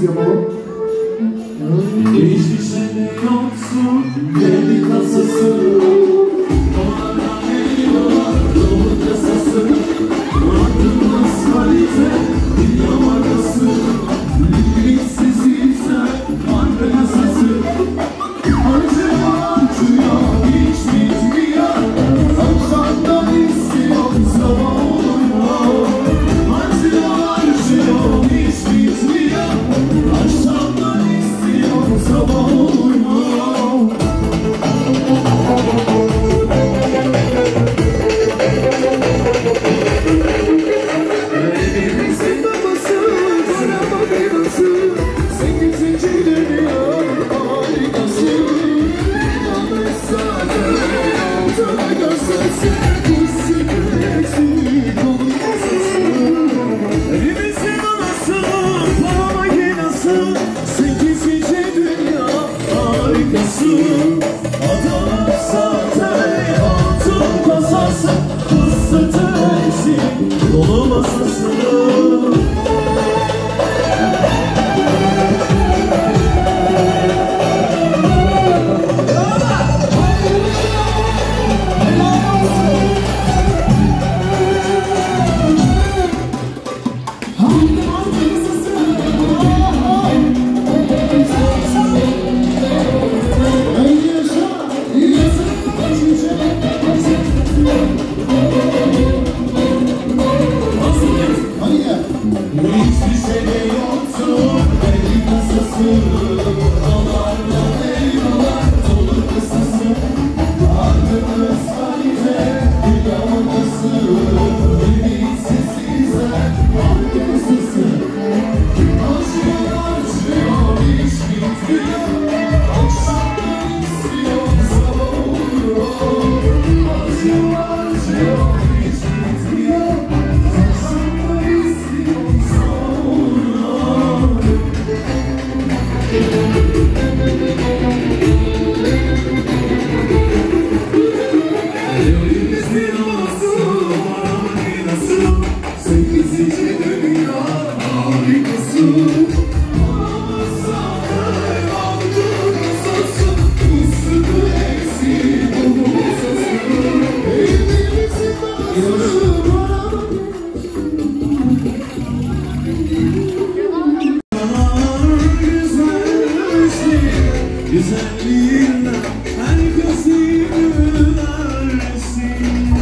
yapalım. Hiçbir şey yoksun, deli kasası. Onlardan eyvallah, dolu kasası. Ardımız kalite, dünya markası. Limitsiz ise marka kasası. Harcıyor, hiç bitmiyor. Akşamdan istiyor, sabah olur mu? Harcıyor, hiç bitmiyor. Akşamdan istiyor, sabah olur mu? Evimizin babası, bana makinası. 8. dünya harikası. Yanlış zaten altına kasası. Bu sıkıntı dolu kasası. Evimizin babası, bana makinası. 8. dünya harikası. Adam zaten altın kasası. Fıstığı eksik dolu masası. Hiçbir şey yoktu, deli kasası. Dolarla eyvallah, dolu kasası. Ardımız kalite, dünya markası. Limitsiz ise marka kasası. Harcıyor, hiç bitmiyor. Akşamdan istiyor, sabah olur. Harcıyor, hiç bitmiyor. Akşamdan istiyor, sabah olur. Evimizin olası, bana makinası. 8. dünya harikası. Zaten altın kasası. Fıstığı eksik dolu kasası. Evimizin babası, bana güzelliğinden herkesi gülersin.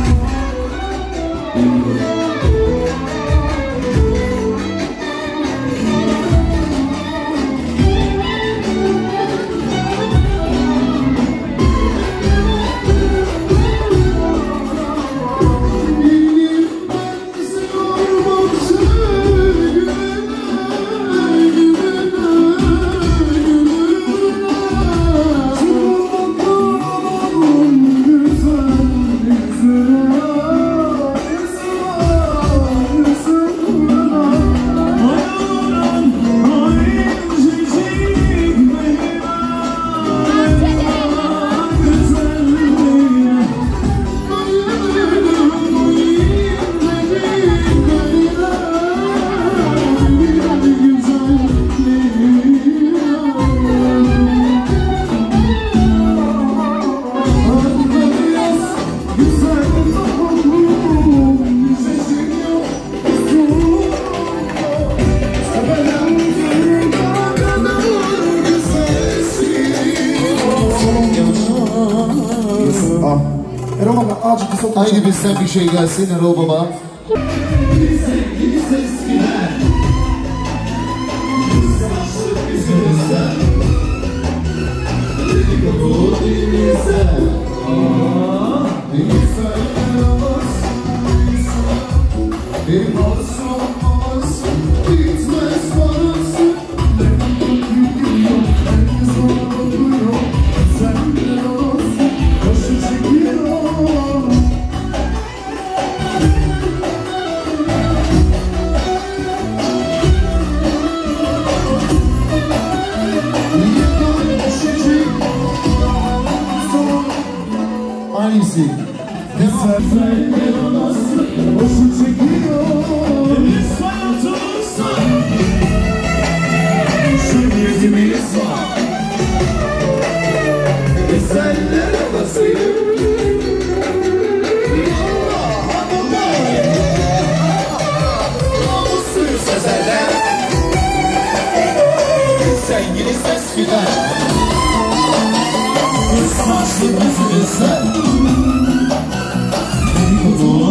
Erol Baba acil kısa oturacağım. Haydi bizden bir şey gelsin Erol Baba. Sevgili ses gider. Kıskançlık yüzümüzden. Dedikodu dilimizden. Bir sayılmaz. Bir varsa olmaz. Gitmez parası. Herkes bana bakıyor. Sen de olsun. Başı çekiyor. Hangisi? Boşu çekiyor. Biz hayatımızda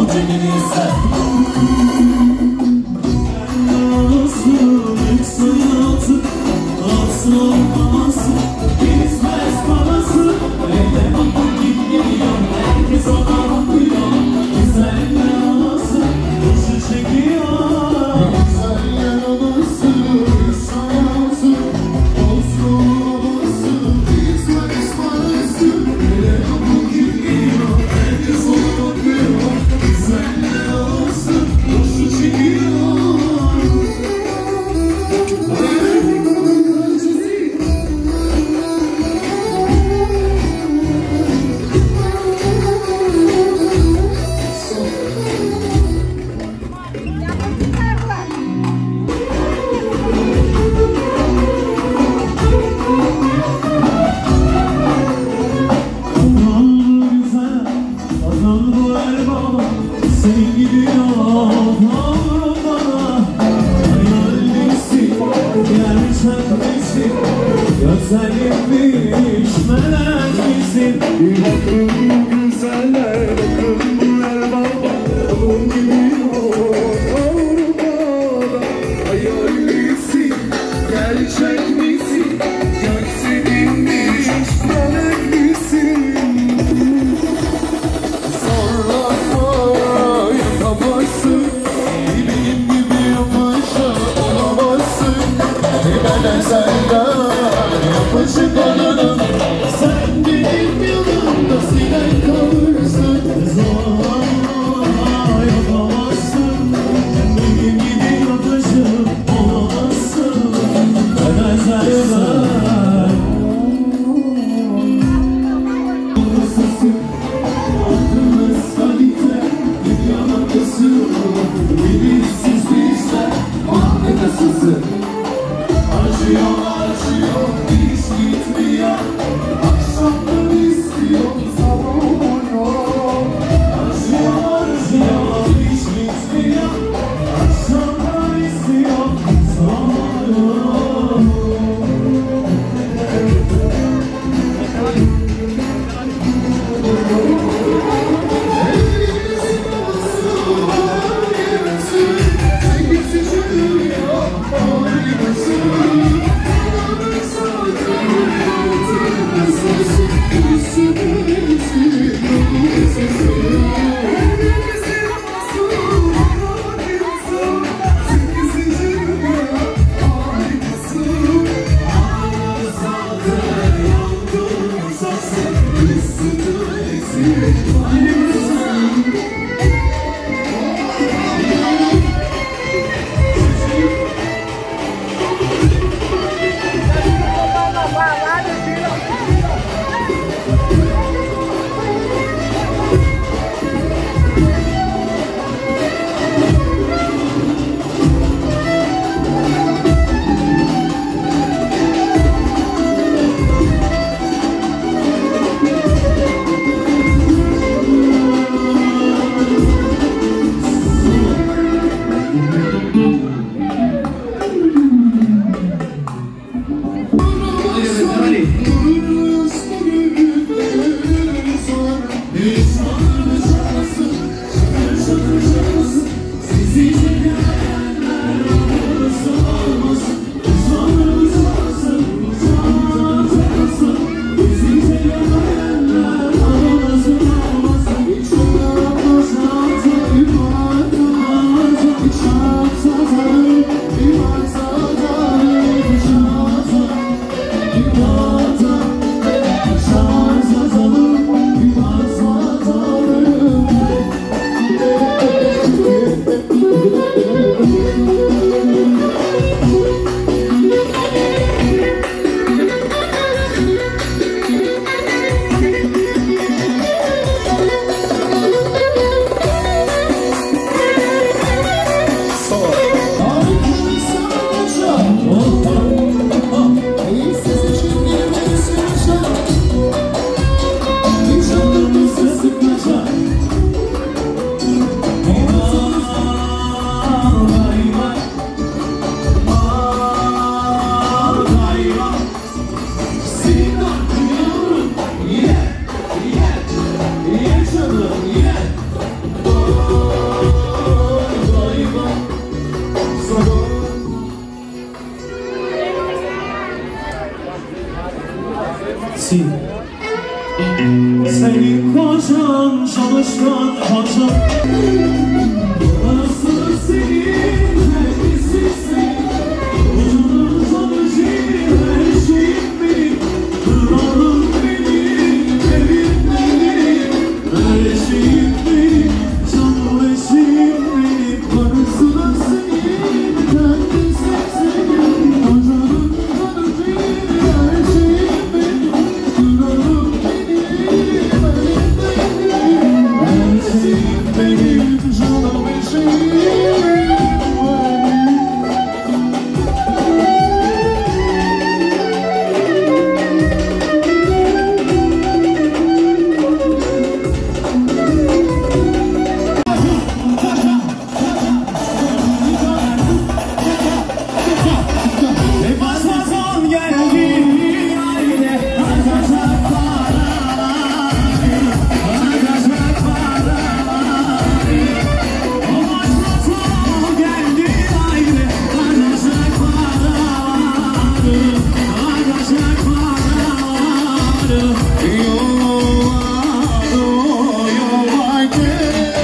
Mutekinizse Nasıl yükseltı Nasıl olmaması Gitmez parası Öyle bakın git geliyor Herkes ona bakıyor Güzel nasıl Başı çekiyor Güzeller anası Sayası Olsun olması Gitmez parası Öyle bakın git geliyor Herkes ona bakıyor Güzeller anası Başı çekiyor Senin gibi yavrum bana Hayallisin, gerçeklisin Güzelmiş, melek misin Bakın bu güzeller, bakın bu erbaba Onun gibi yavrum bana Hayallisin, gerçek misin? Gökselinmiş, melek misin? Zorlanma yapamazsın Benim gibi yapışa olamazsın Ben senden yapışık olanım Sen benim yanımda silen kalırsın Zorlanma yapamazsın Benim gibi yapışıp olamazsın Ben senden Nasılsın? Aklımız kalite Dünyanın kızı Bilinçsiz bizler Mahve nasılsın? Acıyor acıyor Hiç gitmiyor Akşamdan istiyor Sabah oluyor Acıyor acıyor hiç bitmiyor Akşamlar istiyor Sanıyor Evimizin babası Bana gelsin Çalışkan hacı Arasını senin Kendisisin Ucunun sonucu Her şeyim benim Kralım benim Evim benim Her şeyim benim Canım eşim benim Arasını senin Kendisisin Ucunun sonucu Her şeyim benim Kralım benim benim canım eşim Basmazan geldi aile Harcayacak para Harcayacak para Basmazan geldi aile Harcayacak para Harcayacak para Yola gel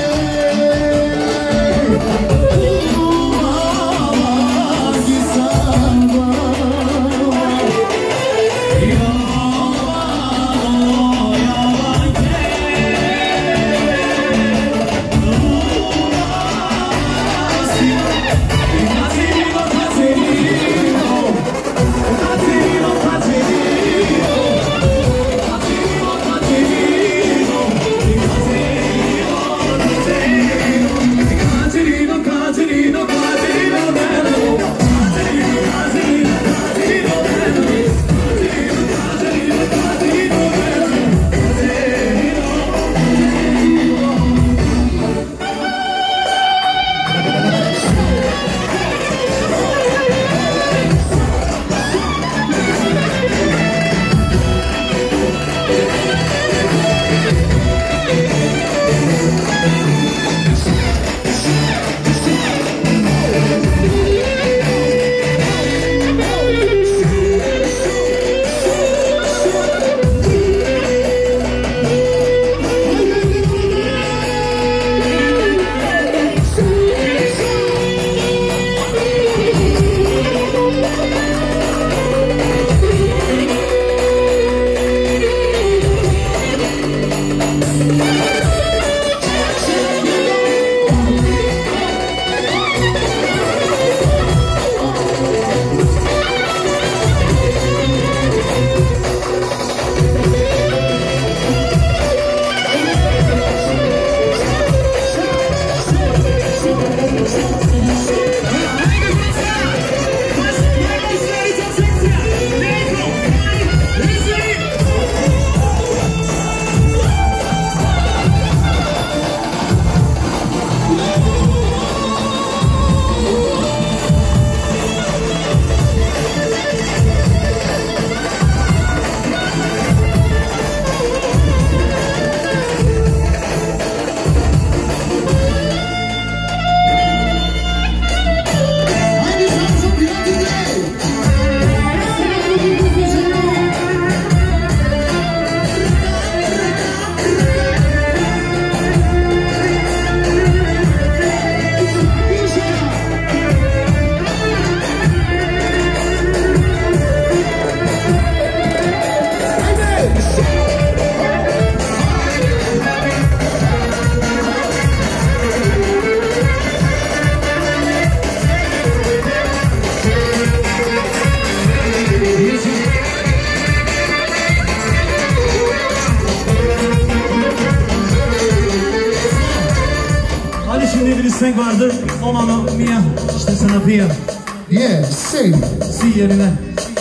istek vardır. O mamma mia. İşte sana Pia. Yeah, sing. Si yerine.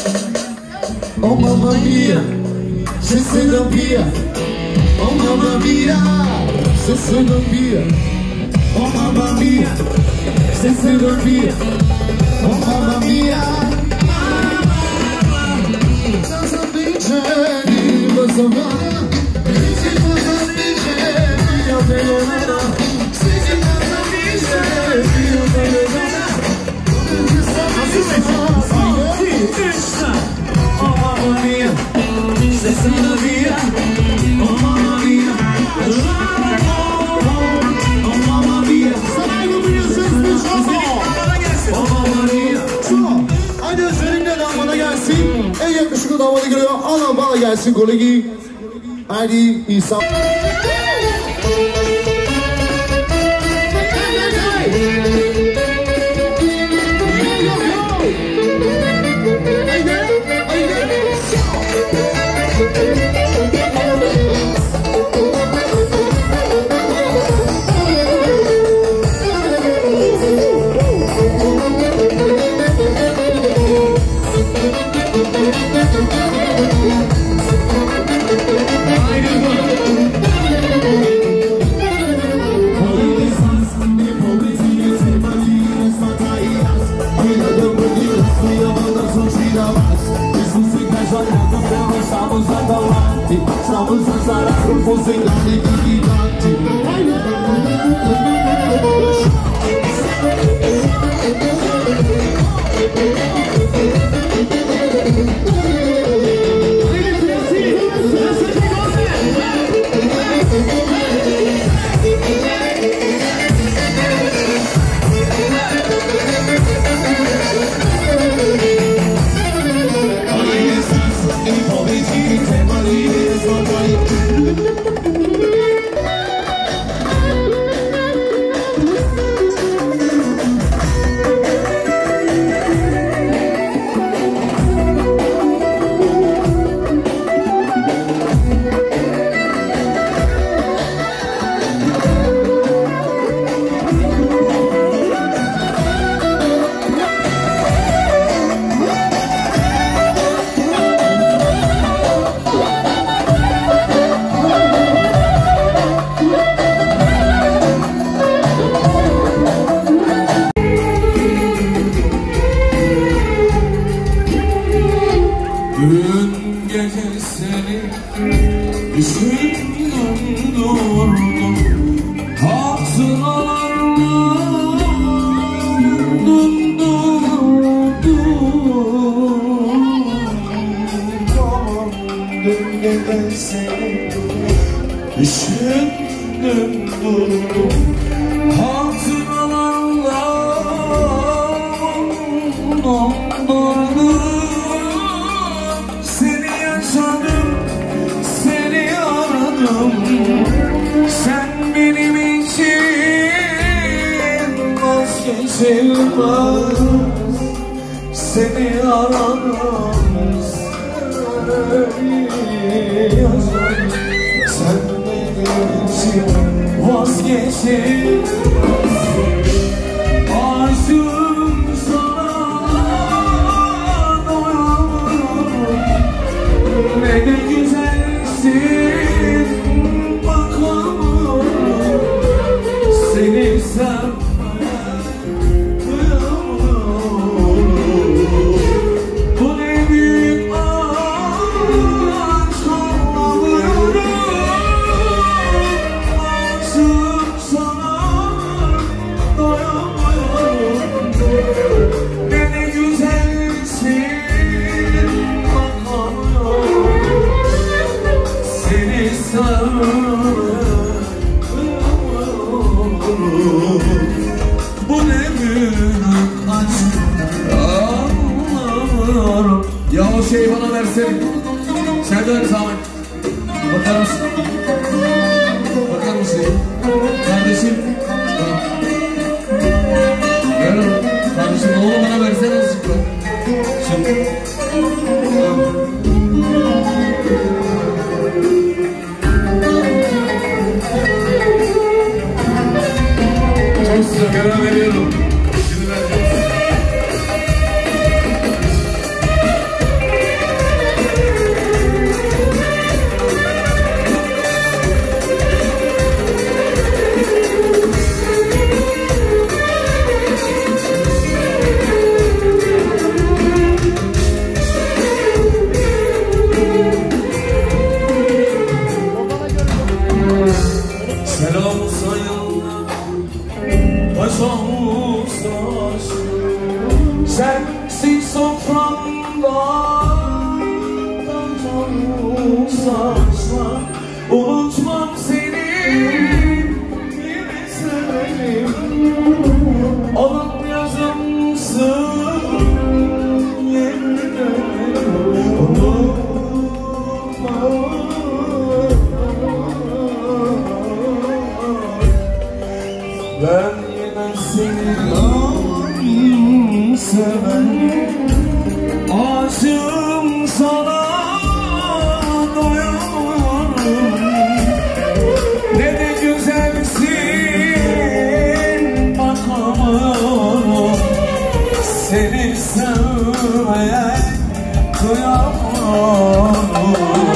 Oh mamma mia, se sono via. Oh mamma mia, se sono via. Oh mamma mia, se sono via. Oh mamma mia. Cosa dice di questo mare? Si cosa dice io te lo darò. Si cosa dice io te lo darò. Oh mamma mia, se sono via. Oh mamma mia. yakışıklı damadı geliyor. Ana bana gelsin kolegi. Hadi İsa. Estamos azarados por sem dar dignidade. Dün gece seni düşündüm durdum, hatıralarla dün gece seni düşündüm durdum, hatıralarla seni yaşadım, seni aradım. Sen benim için vazgeçilmez. Seni aradım, seni yazdım. Sen benim için vazgeçilmez. Aşığım sana, ne de güzelsin bakalım. Seni sevmeye kıyamam. Bu ne büyük aşk anlamıyorum. Aşığım sana doyamıyorum. Ne de güzelsin bakalım. Seni sevmeye bu ne büyük aşk anlamıyorum. Ya o şeyi bana versene. Sen dön Zahmet. Bakar mısın? Bakar mısın? Kardeşim. Ver onu. Kardeşim ne olur bana versene azıcık. Şimdi. Çok sıra karar veriyorum. Şimdi vereceğim. Selam sayılır, baş olmuş. Sensiz soframda taş olmuş saçlar. Unutmam seni, yine severim. Alın yazımsın, yemin ederim. Ben yine seni severim. Aşığım sana doyamıyorum. Ne de güzelsin bakamıyorum. Seni sevmeye kıyamıyorum.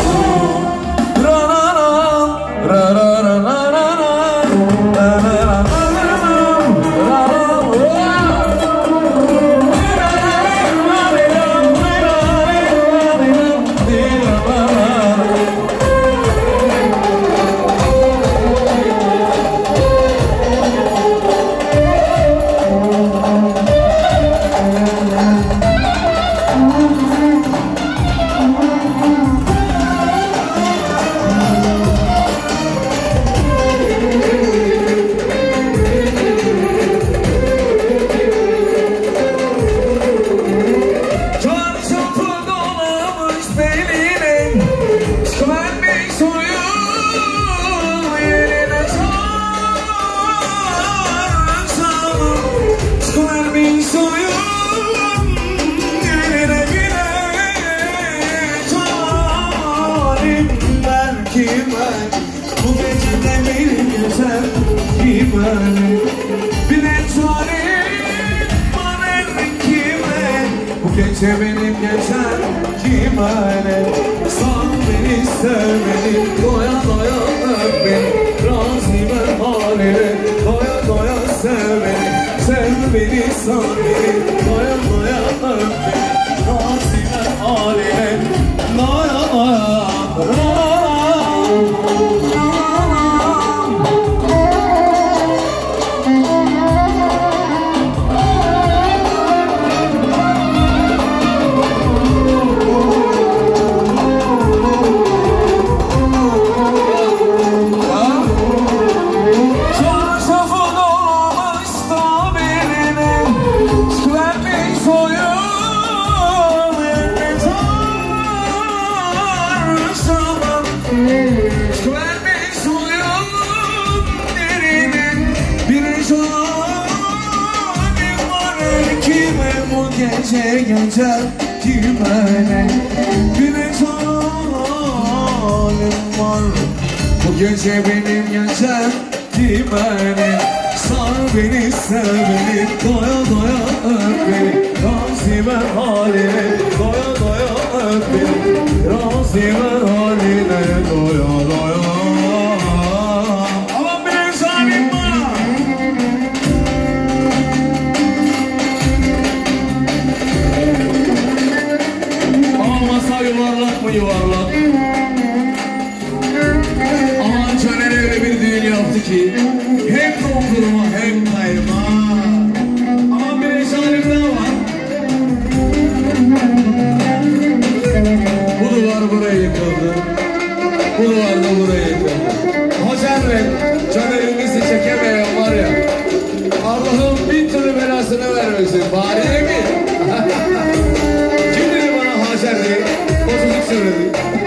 Gece benim geçer kime San beni sev beni doya doya öp beni Razı ben haline doya doya sev beni Sev beni san beni doya doya öp beni Razı ben haline doya doya Gece gece kime güneş halim var Bu gece benim geçer kime Sar beni sev beni doya doya öp beni Razı ben haline doya doya öp beni Razı ben haline doya doya Aman benim zalim var yuvarlak mı yuvarlak? Aman Caner öyle bir düğün yaptı ki hem dondurma hem kayma. Aman bir eşalimden var. Bu duvar buraya yıkıldı. Bu duvar da buraya yıkıldı. Caner, Caner'in bizi çekemeyen var ya. Allah'ım bin türlü belasını vermesin. Bari mi? Kim dedi bana Hacer diye? Bozuluk söyledi.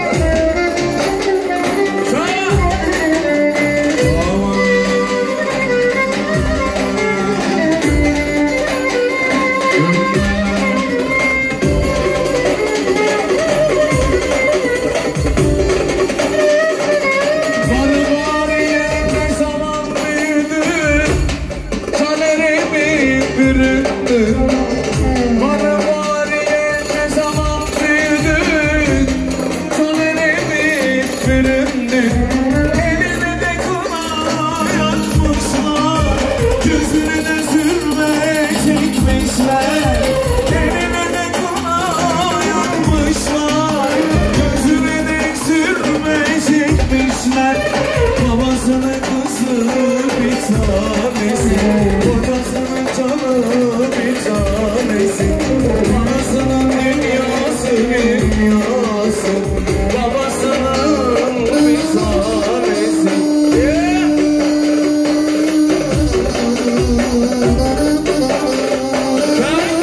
Bana bari ne zaman büyüdün, Caner'imi büründün. Bana bari ne zaman büyüdün, Caner'imi büründün. Eline de kına yakmışlar, gözüne de sürme çekmişler. Eline de kına yakmışlar, gözüne de sürme çekmişler. Babasının kızı bir tanesi, kocasının canı bir tanesi. Anasının dünyası dünyası, babasının bir tanesi. Yeah.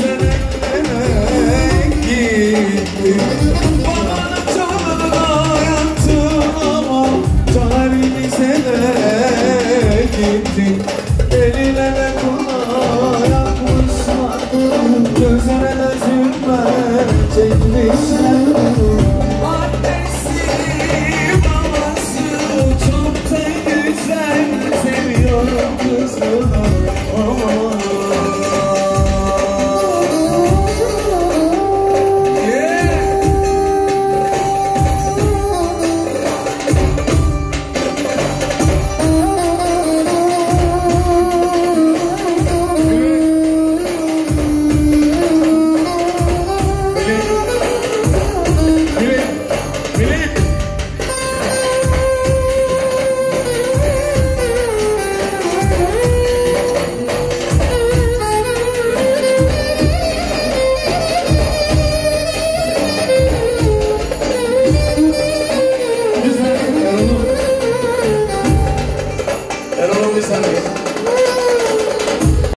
nerelere gittin. Babanın canına yattın ama tarihimize de gittin. Eline de kulağa yakmışlar, gözüne de zülme çekmişler.